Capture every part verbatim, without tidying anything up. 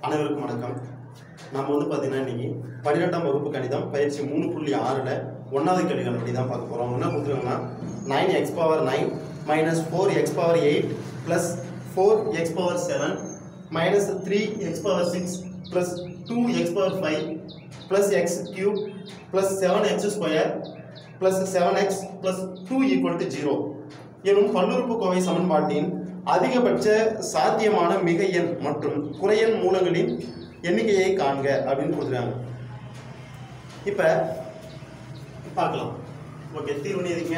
அனைவருக்கும் வணக்கம். நம்ம வந்து பார்த்தீங்கன்னா இன்னைக்கு பன்னிரெண்டாம் வகுப்பு கணிதம் பயிற்சி மூணு புள்ளி ஆறில் ஒன்றாவது கேள்விகள் பற்றி தான் பார்க்க போகிறோம். என்ன கொடுத்துருங்கன்னா nine x power nine minus four x power eight plus four x power seven minus three x power six plus two x power five plus x cube plus seven x square plus seven x plus two equal to zero எனும் பல்லுறுப்புக்கோவை சமன்பாட்டின் அதிகபட்ச சாத்தியமான மிக எண் மற்றும் குறையெண் மூலங்களின் எண்ணிக்கையை காண்க அப்படின்னு கொடுத்துருக்காங்க. இப்போ பார்க்கலாம். ஓகே, தீர்வு எழுதிங்க.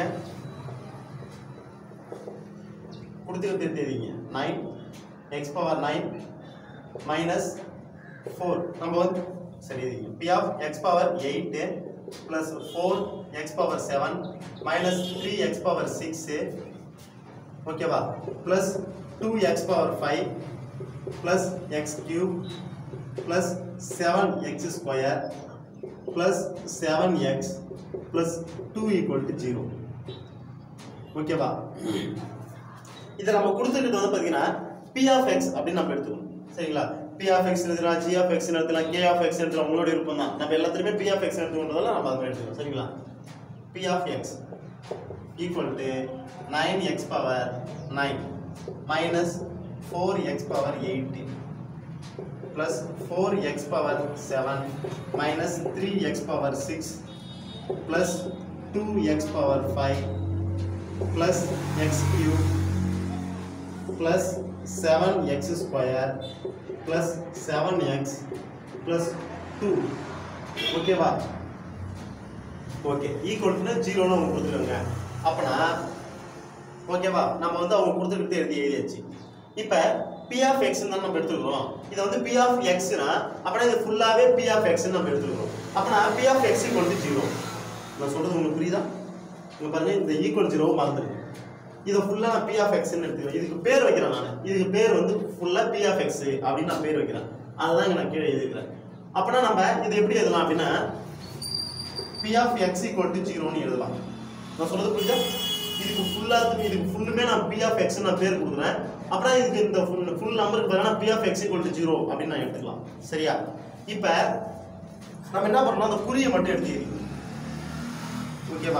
கொடுத்துருக்கு தெரியுங்க. Nine x power nine minus four நம்ம வந்து சரி எழுதிங்க. P of x power eight plus four x power seven minus three x power six ஓகேவா plus two x power five plus x cube plus seven x square plus seven x plus two equal to zero. ஓகேவா, இதை நம்ம கொடுத்துக்கிட்டு வந்து பார்த்தீங்கன்னா P of X அப்படின்னு நம்ம எடுத்துக்கணும். சரிங்களா, பி ஆஃப் எக்ஸ் எடுத்துக்கலாம், ஜி ஆஃப் எக்ஸ் எடுத்துக்கலாம், கே ஆஃப் எக்ஸ் எடுத்துக்கலாம். உங்களோட விருப்பம் தான். நம்ம எல்லாத்துலேயுமே பி ஆஃப் எக்ஸ் எடுத்துக்கிட்டதால நம்ம அதை எடுத்துக்கணும். சரிங்களா, P of x equal to nine x power nine minus four x power eight plus four x power seven minus three x power six plus two x power five plus x cube plus seven x square plus seven x plus two. Okay va? Okay, equal to zero na கொடுத்துருங்க. அப்பனா ஓகேவா, நம்ம வந்து அவங்க கொடுத்துக்கிட்டு எழுதி எழுதியாச்சு. இப்போ பி ஆஃப் எக்ஸ்ன்னு தான் நம்ம எடுத்துக்கிறோம். இதை வந்து பி ஆஃப் எக்ஸ்னா அப்படின்னா இது ஃபுல்லாகவே பி ஆஃப் எக்ஸ்ன்னு நம்ம எடுத்துக்கிறோம். அப்பனா P of x equal to zero. நான் சொல்கிறது உங்களுக்கு புரியுதா? இங்கே பாருங்க, இந்த ஈக்குவல் ஜீரோவை மறந்துடுங்க. இதை ஃபுல்லாக நான் பி ஆஃப் எக்ஸ்ன்னு எடுத்துக்கிறேன். இதுக்கு பேர் வைக்கிறேன் நான். இதுக்கு பேர் வந்து ஃபுல்லாக பி ஆஃப் எக்ஸ் அப்படின்னு நான் பேர் வைக்கிறேன். அதுதான் இங்கே நான் கீழே எழுதிக்கிறேன். அப்படின்னா நம்ம இது எப்படி எழுதலாம் அப்படின்னா P of x equal to ஜீரோன்னு எழுதலாம். நான் சொல்றது புரியுதா? இதுக்கு ஃபுல்லாக இதுக்கு ஃபுல்லுமே நான் பி ஆஃப் எக்ஸ் நான் பேர் கொடுக்குறேன். அப்புறம் இதுக்கு இந்த ஃபுல் ஃபுல் நம்பருக்கு பார்த்தீங்கன்னா P of x equal to zero அப்படின்னு நான் எடுத்துக்கலாம். சரியா, இப்போ நம்ம என்ன பண்ணலாம், அந்த குறியை மட்டும் எடுத்துக்கிறீங்க. ஓகேவா,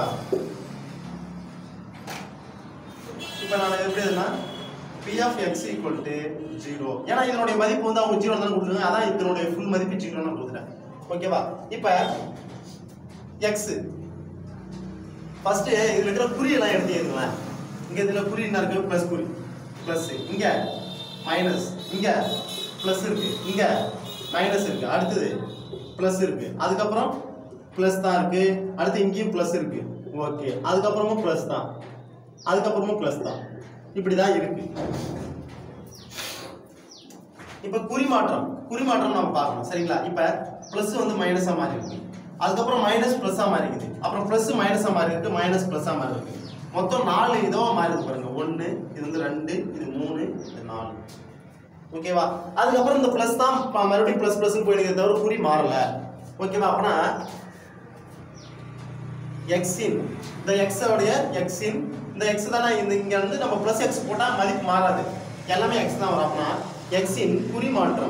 இப்போ நான் எப்படி எதுனா P of x equal to zero. ஏன்னா இதனுடைய மதிப்பு வந்து அவங்க ஜீரோ தானே கொடுத்துருக்காங்க. அதான் இதனுடைய ஃபுல் மதிப்பு ஜீரோ நான் கொடுத்துட்டேன். ஓகேவா, இப்போ எக்ஸ் ஃபர்ஸ்ட் இதுல இருக்கிற குறியெல்லாம் எடுத்து எழுதுங்களேன். இங்க இதுல குறி என்ன இருக்கு? பிளஸ் குறி, பிளஸ் இங்க மைனஸ், இங்க பிளஸ் இருக்கு, இங்க மைனஸ் இருக்கு, அடுத்தது பிளஸ் இருக்கு, அதுக்கப்புறம் பிளஸ் தான் இருக்கு, அடுத்து இங்கேயும் பிளஸ் இருக்கு. ஓகே, அதுக்கப்புறமும் பிளஸ் தான், அதுக்கப்புறமும் பிளஸ் தான், இப்படிதான் இருக்கு. இப்ப குறிமாற்றம் குறிமாற்றம் நம்ம பார்க்கணும். சரிங்களா, இப்ப பிளஸ் வந்து மைனஸா மாறி இருக்கு, அதுக்கப்புறம் மைனஸ் பிளஸ்ஸா மாறி இருக்குது, அப்புறம் பிளஸ் மைனஸா மாறி இருக்கு, மைனஸ் பிளஸ்ஸா மாறி இருக்கு. மொத்தம் நாலு இதுவா மாறி இருக்கு பாருங்க. ஒன்னு, இது வந்து ரெண்டு, இது மூணு, இது நாலு. ஓகேவா, அதுக்கப்புறம் இந்த பிளஸ் தான் மறுபடியும் பிளஸ் பிளஸ் போயிடுது, தவிர குறி மாறல. ஓகேவா, அப்பனா எக்ஸின் இந்த எக்ஸ் உடைய எக்ஸின் இந்த எக்ஸ் தானே இந்த இங்க வந்து நம்ம பிளஸ் எக்ஸ் போட்டா மதிப்பு மாறாது, எல்லாமே எக்ஸ் தான் வரும். அப்பனா எக்ஸின் குறி மாற்றம்,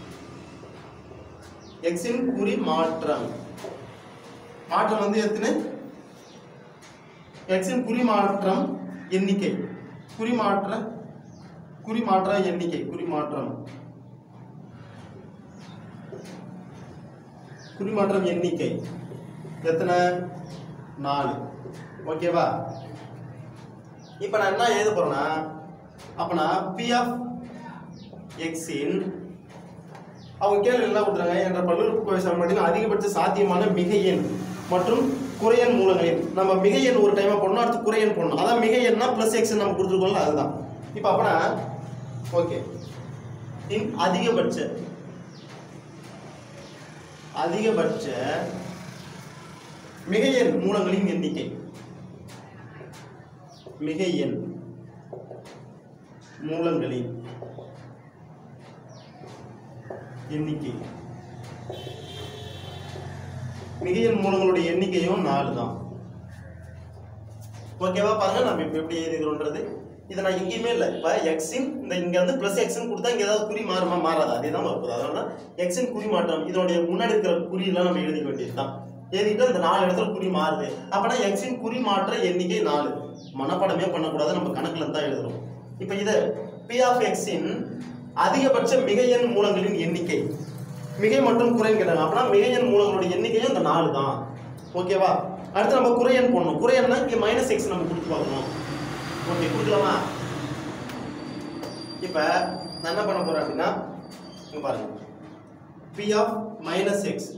எக்ஸின் குறி மாற்றம் மாற்றம் வந்து எத்தனை? எக்ஸின் குறிமாற்றம் எண்ணிக்கை, குறிமாற்ற குறிமாற்ற எண்ணிக்கை குறிமாற்றம் குறிமாற்றம் எண்ணிக்கை எத்தனை? நாலு. ஓகேவா, இப்ப நான் என்ன எழுத போறேன்னா அப்பனா பி ஆஃப் எக்ஸின் அவங்க கேள்வி என்ன கொடுக்குறாங்க என்ற பல்லுறுப்புக்கோவை சமன்பாட்டின் அதிகபட்ச சாத்தியமான மிக எண் மற்றும் குறையெண் மூலங்களின். நம்ம மிக எண் ஒரு டைமா போடணும், அடுத்து குறையெண் போடணும். அதான் மிக எண்ணா பிளஸ் எக்ஸ் நம்ம கொடுத்துருக்கோம்ல, அதுதான். இப்போ அப்பனா ஓகே, அதிகபட்ச அதிகபட்ச மிக எண் மூலங்களின் எண்ணிக்கை, மிக எண் மூலங்களின் எண்ணிக்கை, மிக எண் மூலங்களுடைய எண்ணிக்கையும் நாலு தான். ஓகேவா? பாருங்க நம்ம இப்போ எப்படி எழுதிக்கிறோன்றது. இதை நான் எங்கேயுமே இல்லை. இப்போ எக்ஸின் இந்த இங்கே வந்து ப்ளஸ் எக்ஸ்ன்னு கொடுத்தா இங்கே ஏதாவது குறி மாறுமா? மாறாது. அதே தான் வரப்போகுது. அதனால எக்ஸின் குறி மாற்றம் இதோடைய முன்னாடி இருக்கிற குறியெல்லாம் நம்ம எழுதிக்க வேண்டியது தான். எழுதிட்டு இந்த நாலு இடத்துல குறி மாறுது. அப்போனா எக்ஸின் குறி மாற்ற எண்ணிக்கை நாலு. மனப்படமே பண்ணக்கூடாது, நம்ம கணக்கில் தான் எழுதுறோம். இப்போ இது பி ஆஃப் எக்ஸின் அதிகபட்ச மிகை எண் மூலங்களின் எண்ணிக்கை. மிகை மற்றும் குறைன்னு கேட்டாங்க. அப்படின்னா மிகை எண் மூலங்களோட எண்ணிக்கையும் இந்த நாலு தான். ஓகேவா? அடுத்து நம்ம குறையன் போடணும். குறையன்னா இங்கே மைனஸ் எக்ஸ் நம்ம கொடுத்து பார்க்கணும். ஓகே, கொடுக்கலாமா? இப்போ நான் என்ன பண்ண போறேன் அப்படின்னா, இங்க பாருங்க, பி ஆஃப் மைனஸ் எக்ஸ்.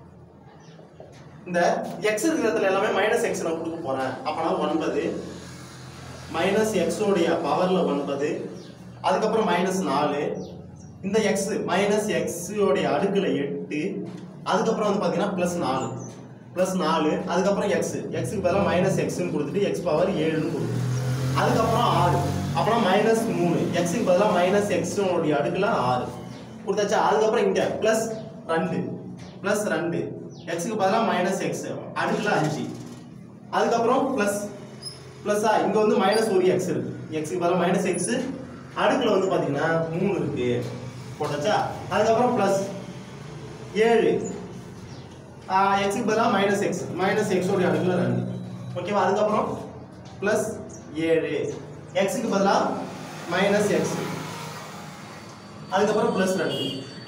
இந்த எக்ஸ் இருக்கிற இடத்துல எல்லாமே மைனஸ் எக்ஸ் நான் கொடுக்க போறேன். அப்பனா ஒன்பது மைனஸ் எக்ஸ் உடைய பவர்ல ஒன்பது, அதுக்கப்புறம் மைனஸ் நாலு, இந்த எக்ஸ் மைனஸ் எக்ஸ் உடைய அடுக்குல எட்டு, அதுக்கப்புறம் வந்து பார்த்தீங்கன்னா பிளஸ் நாலு பிளஸ் நாலு, அதுக்கப்புறம் எக்ஸ் எக்ஸுக்கு பதிலாக மைனஸ் எக்ஸ்ன்னு கொடுத்துட்டு எக்ஸ் பவர் ஏழுன்னு கொடுத்து, அதுக்கப்புறம் ஆறு, அப்புறம் மைனஸ் மூணு, எக்ஸுக்கு பதிலாக மைனஸ் எக்ஸுடைய அடுக்குல ஆறு கொடுத்தாச்சா. அதுக்கப்புறம் இங்கே பிளஸ் ரெண்டு பிளஸ் ரெண்டு, எக்ஸுக்கு பதிலாக மைனஸ் எக்ஸ் அடுக்குல அஞ்சு, அதுக்கப்புறம் பிளஸ் பிளஸ்ஸா இங்கே வந்து மைனஸ் ஒரு எக்ஸ் இருக்கு, எக்ஸுக்கு பதிலாக மைனஸ் எக்ஸ் அடுக்குல வந்து பார்த்தீங்கன்னா மூணு இருக்கு போட்டாச்சா. அதுக்கப்புறம் பிளஸ் ஏழு, எக்ஸுக்கு பதிலாக மைனஸ் எக்ஸ் மைனஸ் எக்ஸோடைய அடுக்குல ரெண்டு. ஓகேவா? அதுக்கப்புறம் பிளஸ் ஏழு, எக்ஸுக்கு பதிலாக மைனஸ் எக்ஸ், அதுக்கப்புறம் பிளஸ் ரெண்டு.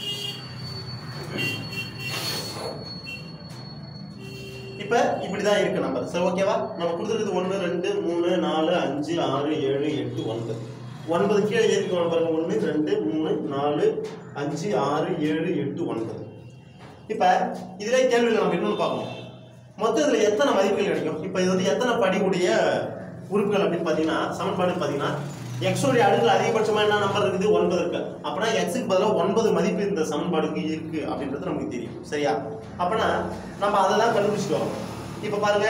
இப்போ இப்படிதான் இருக்கு நம்பர். சரி, ஓகேவா? நம்ம கொடுத்துருக்குது ஒன்று ரெண்டு மூணு நாலு அஞ்சு ஆறு ஏழு எட்டு ஒன்பது. ஒன்பது கீழே ஏறிக்கணும் பாருங்க. ஒன்று ரெண்டு மூணு நாலு அஞ்சு ஆறு ஏழு எட்டு ஒன்பது. இப்போ இதுல கேள்வியில் நம்ம இன்னொன்று பார்க்கணும். மொத்தம் இதில் எத்தனை மதிப்புகள் கிடைக்கும்? இப்போ இது வந்து எத்தனை படிக்கூடிய உறுப்புகள் அப்படின்னு பார்த்தீங்கன்னா, சமன்பாடு பார்த்தீங்கன்னா எக்ஸோடைய அடுக்கில் அதிகபட்சமாக என்ன நம்பர் இருக்குது? ஒன்பது இருக்கு. அப்படின்னா எக்ஸுக்கு பதிலாக ஒன்பது மதிப்பு இந்த சமன்பாடுக்கு இருக்கு அப்படின்றது நமக்கு தெரியும். சரியா? அப்படின்னா நம்ம அதை தான் கண்டுபிடிச்சிட்டு வரோம். இப்போ பாருங்க,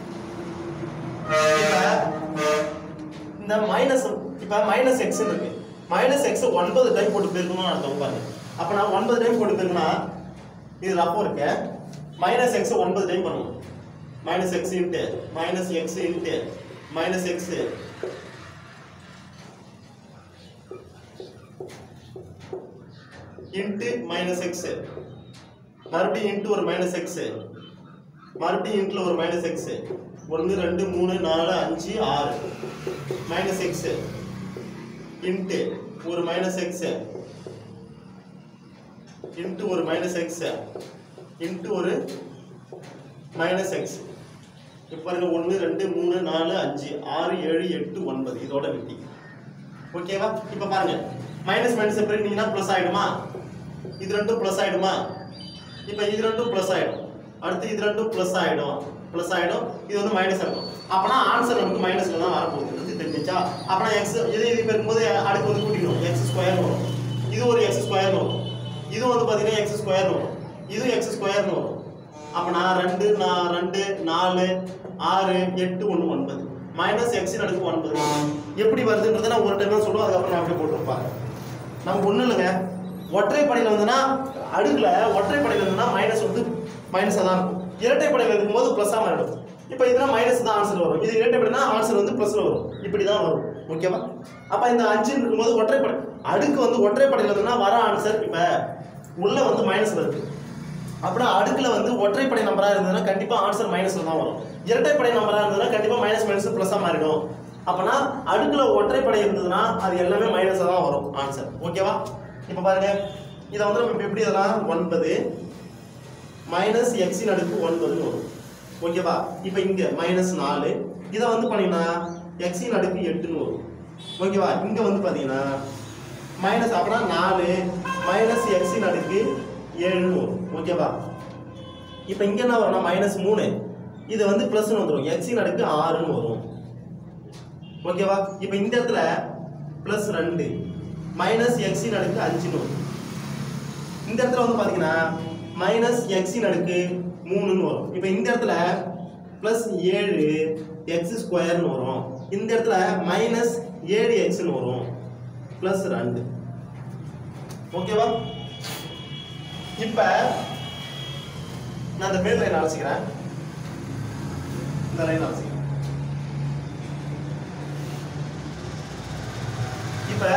இந்த மைனஸ் இப்போ மைனஸ் எக்ஸ் இருக்கு. மைனஸ் எக்ஸ் ஒன்பது டைம் போட்டு போயிருக்கணும்னு அர்த்தம் பாருங்க. அப்போ நான் ஒன்பது டைம் போட்டு போயிருக்கேன்னா இது அப்போ இருக்கு மைனஸ் எக்ஸ் ஒன்பது டைம் பண்ணுவோம். Minus x into minus x into minus x into minus x, மறுபடியும் இன்ட்டு ஒரு மைனஸ் எக்ஸ், மறுபடியும் இன்ட்ல ஒரு மைனஸ் எக்ஸ், ஒன்று ரெண்டு மூணு நாலு அஞ்சு ஆறு, மைனஸ் எக்ஸ் இன்ட்டு ஒரு மைனஸ் எக்ஸ் இன்ட்டு ஒரு மைனஸ் எக்ஸ் இன்ட்டு ஒரு மைனஸ் எக்ஸ். இப்போ பாருங்க, ஒன்று ரெண்டு மூணு நாலு அஞ்சு ஆறு ஏழு எட்டு ஒன்பது, இதோட வெட்டி. ஓகேவா? இப்போ பாருங்க, மைனஸ் மைனஸ் பிரிட்டீங்கன்னா ப்ளஸ் ஆயிடுமா? இது ரெண்டும் ப்ளஸ் ஆயிடுமா? இப்போ இது ரெண்டும் ப்ளஸ் ஆயிடும். அடுத்து இது ரெண்டும் ப்ளஸ் ஆயிடும் ப்ளஸ் ஆயிடும் இது வந்து மைனஸ் ஆகும். அப்பனா ஆன்சர் நமக்கு மைனஸ்ல தான் வரப்போகுது. தெரிஞ்சுச்சா? அப்பனா எக்ஸ் இது இது இருக்கும்போது அடுத்து வந்து கூட்டிக்கணும். எக்ஸ் ஸ்கொயர் வரும், இது ஒரு எக்ஸ் ஸ்கொயர் வரும், இது வந்து பார்த்தீங்கன்னா எக்ஸ் ஸ்கொயர் வரும், இது எக்ஸ் ஸ்கொயர்னு வரும். அப்பனா ரெண்டு நான் ரெண்டு நாலு ஆறு எட்டு ஒன்று ஒன்பது, மைனஸ் எக்ஸின் அடுக்கு ஒன்பது. எப்படி வருதுன்றதை நான் ஒரு டைம் தான் சொல்லுவோம். அதுக்கப்புறம் நான் அப்படியே போட்டுருப்பாங்க. நமக்கு ஒன்றும் இல்லைங்க, ஒற்றைப்படையில் வந்துன்னா அடுக்கில் ஒற்றைப்படையில் இருந்ததுன்னா மைனஸ் வந்து மைனஸாக தான் இருக்கும். இரட்டைப்படையில் இருக்கும்போது ப்ளஸ்ஸாக மாறிடும். இப்போ இதெல்லாம் மைனஸ் தான் ஆன்சர் வரும். இது இரட்டைப்படைனா ஆன்சர் வந்து ப்ளஸ்ல வரும். இப்படி தான் வரும். ஓகேவா? அப்போ இந்த அஞ்சுன்னு இருக்கும்போது ஒற்றைப்படை அடுக்கு வந்து ஒற்றைப்படையில் இருந்ததுன்னா வர ஆன்சர் இப்போ உள்ள வந்து மைனஸ் வருது. அப்படின்னா அடுக்கில் வந்து ஒற்றைப்படை நம்பராக இருந்ததுன்னா கண்டிப்பாக ஆன்சர் மைனஸில் தான் வரும். இரட்டைப்படை நம்பராக இருந்ததுன்னா கண்டிப்பாக மைனஸ் மைனஸ் ப்ளஸ்ஸாக மாறிடும். அப்போனா அடுக்கில் ஒற்றைப்படை இருந்ததுன்னா அது எல்லாமே மைனஸாக தான் வரும் ஆன்சர். ஓகேவா? இப்போ பாருங்க, இதை வந்து நம்ம எப்படி இதெல்லாம் ஒன்பது மைனஸ் எக்ஸின் அடுக்கு ஒன்பதுன்னு வரும். ஓகேவா? இப்போ இங்கே மைனஸ் நாலு, இதை வந்து பார்த்தீங்கன்னா எக்ஸின் அடுக்கு எட்டுன்னு வரும். ஓகேவா? இங்கே வந்து பார்த்தீங்கன்னா மைனஸ் அப்படின்னா நாலு மைனஸ் எக்ஸின் அடுக்கு ஏழுன்னு வரும். ஓகேவா? இப்போ இங்கே என்ன வரும்னா மைனஸ் மூணு, இது வந்து ப்ளஸ்ன்னு வந்துடும். எக்ஸின் அடுக்கு ஆறுன்னு வரும். ஓகேவா? இப்போ இந்த இடத்துல ப்ளஸ் ரெண்டு மைனஸ் எக்ஸின் அடுக்கு அஞ்சுன்னு வரும். இந்த இடத்துல வந்து பார்த்தீங்கன்னா மைனஸ் எக்ஸின் அடுக்கு மூணுன்னு வரும். இப்போ இந்த இடத்துல பிளஸ் ஏழு எக்ஸ் ஸ்கொயர்னு வரும். இந்த இடத்துல மைனஸ் ஏழு எக்ஸ்ன்னு வரும். பிளஸ் ரெண்டு. ஓகேவா? இப்போ நான் இந்த மேல் லைன் அழைச்சிக்கிறேன், இந்த லைன் அழைச்சிக்கிறேன். இப்போ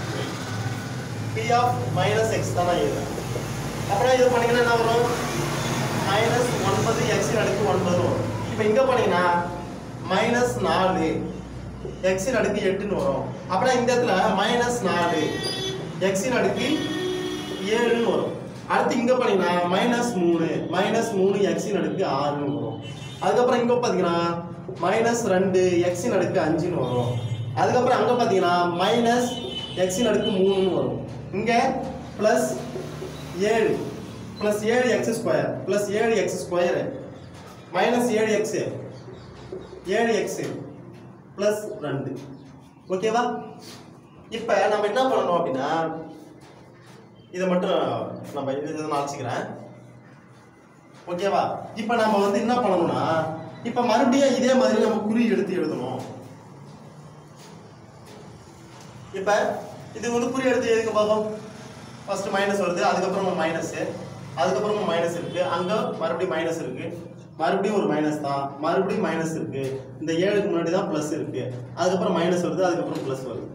p ஆஃப் மைனஸ் எக்ஸ் தானே இது. அப்புறம் இது பண்ணீங்கன்னா என்ன வரும்? மைனஸ் ஒன்பது எக்ஸின் அடுக்கு ஒன்பது வரும். இப்போ இங்கே பண்ணீங்கன்னா மைனஸ் நாலு எக்ஸின் அடுக்கு எட்டுன்னு வரும். அப்புறம் இந்த இடத்துல மைனஸ் நாலு எக்ஸின் அடுக்கு ஏழுன்னு வரும். அடுத்து இங்கே பண்ணீங்கன்னா மைனஸ் மூணு மைனஸ் மூணு எக்ஸின் அடுக்கு ஆறுன்னு வரும். அதுக்கப்புறம் இங்கே பார்த்தீங்கன்னா மைனஸ் ரெண்டு எக்ஸின் அடுக்கு அஞ்சுன்னு வரும். அதுக்கப்புறம் அங்கே பார்த்தீங்கன்னா மைனஸ் எக்ஸின் அடுக்கு மூணுன்னு வரும். இங்கே ப்ளஸ் ஏழு ப்ளஸ் ஏழு எக்ஸ் ஸ்கொயர் ப்ளஸ் ஏழு எக்ஸ் ஸ்கொயரு மைனஸ் ஏழு எக்ஸு ஏழு எக்ஸு ப்ளஸ் ரெண்டு. ஓகேவா? இப்போ நம்ம என்ன பண்ணணும் அப்படின்னா இதை மட்டும் நம்ம இதை நான் அழைச்சிக்கிறேன். ஓகேவா? இப்போ நம்ம வந்து என்ன பண்ணணும்னா இப்போ மறுபடியும் இதே மாதிரி நம்ம குறி எடுத்து எழுதணும். இப்போ இது வந்து குறி எடுத்து எழுதுங்க பார்ப்போம். ஃபர்ஸ்ட் மைனஸ் வருது, அதுக்கப்புறமா மைனஸ், அதுக்கப்புறமா மைனஸ் இருக்கு, அங்கே மறுபடியும் மைனஸ் இருக்கு, மறுபடியும் ஒரு மைனஸ் தான், மறுபடியும் மைனஸ் இருக்கு, இந்த ஏழுக்கு முன்னாடி தான் ப்ளஸ் இருக்கு, அதுக்கப்புறம் மைனஸ் வருது, அதுக்கப்புறம் ப்ளஸ் வருது.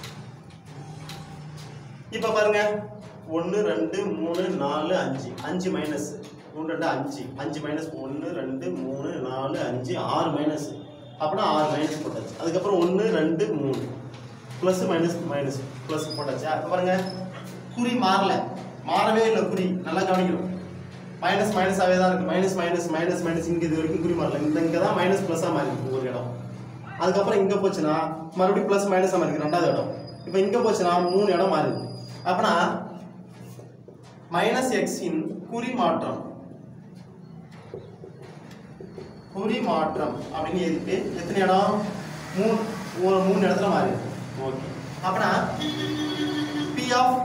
இப்போ பாருங்க ஒன்று ரெண்டு மூணு நாலு அஞ்சு அஞ்சு மைனஸ் மூணு ரெண்டு அஞ்சு அஞ்சு மைனஸ் ஒன்று ரெண்டு மூணு நாலு அஞ்சு ஆறு மைனஸ் அப்படின்னா ஆறு மைனஸ் போட்டாச்சு. அதுக்கப்புறம் ஒன்று ரெண்டு மூணு ப்ளஸ் மைனஸ் மைனஸ் ப்ளஸ் போட்டாச்சு. அப்போ பாருங்க குறி மாறல, மாறவே இல்லை குறி. நல்லா கவனிக்கணும். மைனஸ் மைனஸாகவே தான் இருக்குது. மைனஸ் மைனஸ் மைனஸ் மைனஸ் இங்கே இது வரைக்கும் குறி மாறல. இந்த இங்கே தான் மைனஸ் ப்ளஸ்ஸாக மாறி இருக்கு ஒரு இடம். அதுக்கப்புறம் இங்கே போச்சுன்னா மறுபடியும் ப்ளஸ் மைனஸாக மாறி இருக்கு ரெண்டாவது இடம். இப்போ இங்கே போச்சுன்னா மூணு இடம் மாறி இருக்கு. அப்படின்னா மைனஸ் எக்ஸின் குறி மாற்றம் குறி மாற்றம் அப்படின்னு எழுதிட்டு எத்தனை இடம்? மூணு ஒரு மூணு இடத்துல மாறி இருக்கு. ஓகே. அப்படின்னா p of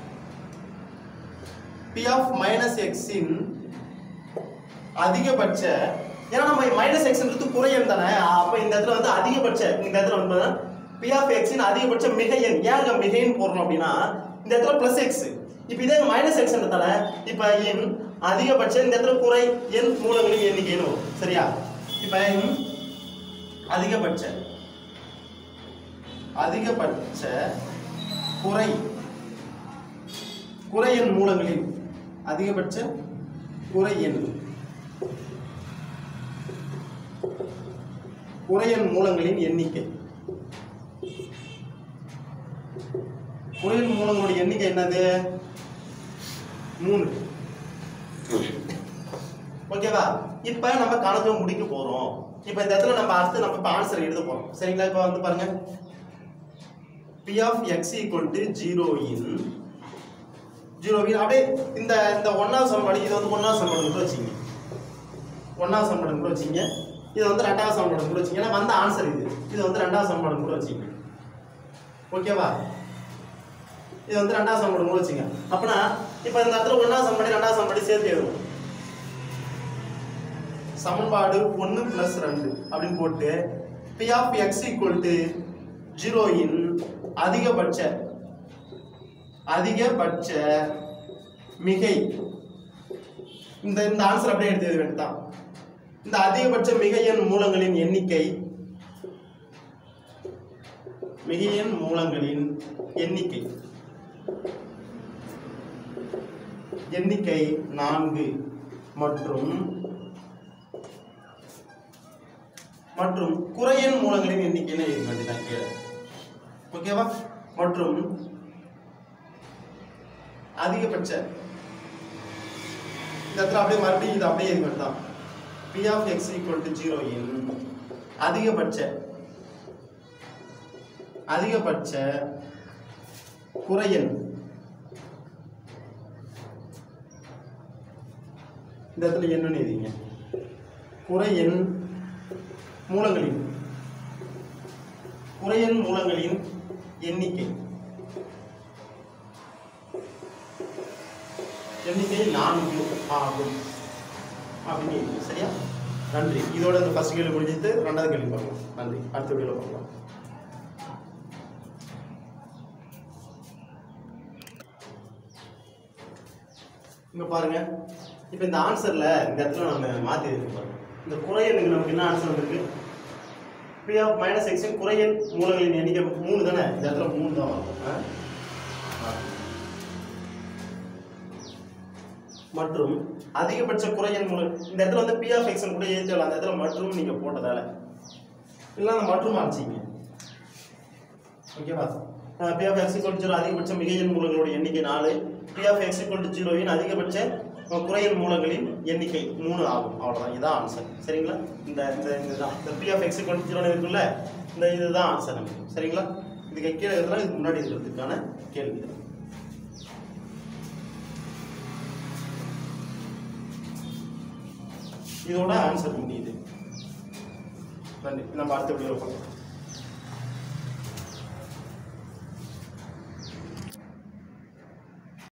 p of minus எக்ஸின் அதிகபட்ச, ஏன்னா நம்ம மைனஸ் எக்ஸ்ன்றது குறை எண் தானே, அப்போ இந்த இடத்துல வந்து அதிகபட்ச, இந்த இடத்துல வந்து p ஆஃப் எக்ஸின் அதிகபட்ச மிகை எண். ஏங்க மிகைன்னு போடுறோம் அப்படின்னா இந்த இடத்துல பிளஸ் எக்ஸ், இப்போ இதே மைனஸ் எக்ஸ்ன்றதால இப்போ எண் அதிகபட்ச, இந்த இடத்துல குறை எண் மூலங்களின் எண்ணிக்கைன்னு வரும். சரியா? இப்போ அதிகபட்ச அதிகபட்ச குறை குறை எண் மூலங்களின் அதிகபட்ச குறை எண் குறை எண் மூலங்களின் எண்ணிக்கை. குறையன் மூலங்களுடைய எண்ணிக்கை என்னது? மூணு. ஓகேவா? இப்ப நம்ம கணக்கு முடிக்க போறோம். இப்ப இந்த இடத்துல நம்ம அடுத்து நம்ம ஆன்சர் எழுத போறோம். சரிங்களா? இப்ப வந்து பாருங்க p of x equal to zero in zero in அப்படியே இந்த இந்த ஒன்னாவது சமன்பாடு, இது வந்து ஒன்னாவது சமன்பாடு கூட வச்சீங்க, ஒன்னாவது சமன்பாடு கூட வச்சீங்க, இது வந்து ரெண்டாவது சமன்பாடு கூட வச்சீங்க. ஏன்னா வந்த ஆன்சர் இது, இது வந்து ரெண்டாவது சமன்பாடு கூட வச்சீங்க. ஓகேவா? இது வந்து ரெண்டாவது சமன்பாடு கூட வச்சுங்க. அப்படின்னா இப்போ இந்த இடத்துல ஒன்றாவது சமன்பாடு ரெண்டாவது சமன்பாடு சேர்த்து எழுதுவோம். சமன்பாடு ஒன்று பிளஸ் ரெண்டு அப்படின்னு போட்டு p of x equal to zero இன் அதிகபட்ச அதிகபட்ச மிகை, இந்த இந்த ஆன்சர் அப்படியே எடுத்து எழுத வேண்டியதான். இந்த அதிகபட்ச மிகையன் மூலங்களின் எண்ணிக்கை மிகையன் மூலங்களின் எண்ணிக்கை எண்ணிக்கை நான்கு மற்றும் மற்றும் குறையன் மூலங்களின் எண்ணிக்கைன்னு எழுத வேண்டியதான் கீழே. ஓகேவா? மற்றும் அதிகபட்ச, இந்த இடத்துல அப்படியே மறுபடியும் இது அப்படியே எழுத வேண்டாம். p of x equal to zero இன் அதிகபட்ச அதிகபட்ச குறையன், இந்த இடத்துல என்னன்னு எழுதிங்க, குறையன் மூலங்களின் குறையன் மூலங்களின் எண்ணிக்கை எண்ணிக்கை நான்கு ஆகும் அப்படின்னு. சரியா? நன்றி. இதோட இந்த ஃபர்ஸ்ட் கேள்வி முடிஞ்சிட்டு ரெண்டாவது கேள்வி பார்க்கலாம். நன்றி. அடுத்த வீடியோவில் பார்க்கலாம். இங்க பாருங்க, இப்போ இந்த ஆன்சர்ல இந்த இடத்துல நம்ம மாத்தி இருக்கு பாருங்க. இந்த குறையனுக்கு நமக்கு என்ன ஆன்சர் வந்திருக்கு? P of minus x இன் குறையெண் மூலங்களின் எண்ணிக்கை மூணு தானே, இந்த இடத்துல மூணு தான் வரும். மற்றும் அதிகபட்ச குறையெண் மூலம் இந்த இடத்துல வந்து P of x கூட ஏற்றலாம், அந்த இடத்துல மற்றும் நீங்க போட்டதால இல்ல அந்த மற்றும் ஆச்சுங்க. ஓகேவா? P of x zero அதிகபட்ச மிகையெண் மூலங்களோட எண்ணிக்கை நாலு, P of x zero இன் அதிகபட்ச குறையெண் மூலங்களின் எண்ணிக்கை மூணு ஆகும். அவ்வளவுதான், இதுதான் ஆன்சர். சரிங்களா? இந்த இந்த இதுதான் இந்த P of x zero இருக்குல்ல, இந்த இதுதான் ஆன்சர் நமக்கு. சரிங்களா? இதுக்கு கீழே இருக்கிறதுலாம் இதுக்கு முன்னாடி இருக்கிறதுக்கான கேள்வி. இதோட ஆன்சர் முடியுது. நன்றி. நம்ம அடுத்த வீடியோவில் பார்க்கலாம்.